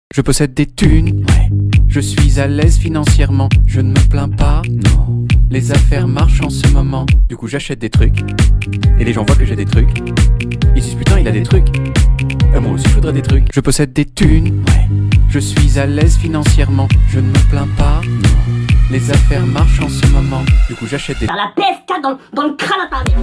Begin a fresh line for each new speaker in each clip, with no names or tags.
Je possède des thunes, ouais. Je suis à l'aise financièrement, je ne me plains pas, non. Les affaires marchent en ce moment, du coup j'achète des trucs, et les gens voient que j'ai des trucs. Ils disent putain il a des trucs, moi aussi je voudrais des trucs. Je possède des thunes, ouais. Je suis à l'aise financièrement, je ne me plains pas, non. Les affaires marchent en ce moment, du coup j'achète des...
Dans la PSK dans le crâne à parler.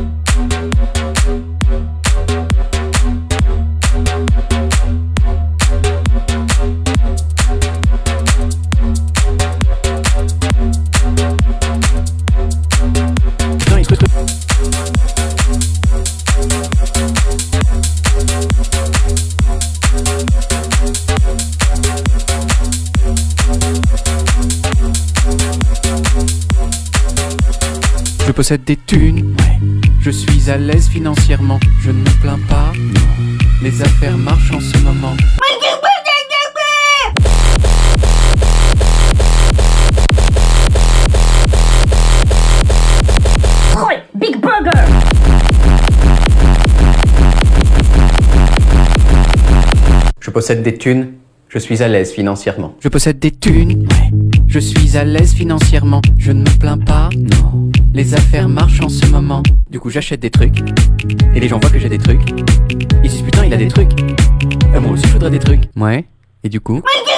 Je possède des thunes, ouais. Je suis à l'aise financièrement, je ne me plains pas, non. Les affaires marchent en ce moment.
Big Burger.
Je possède des thunes, je suis à l'aise financièrement.
Je possède des thunes, ouais. Je suis à l'aise financièrement, je ne me plains pas, non. Les affaires marchent en ce moment, du coup j'achète des trucs, et les gens voient que j'ai des trucs. Ils disent putain il a des trucs, moi aussi je voudrais des trucs. Ouais, et du coup...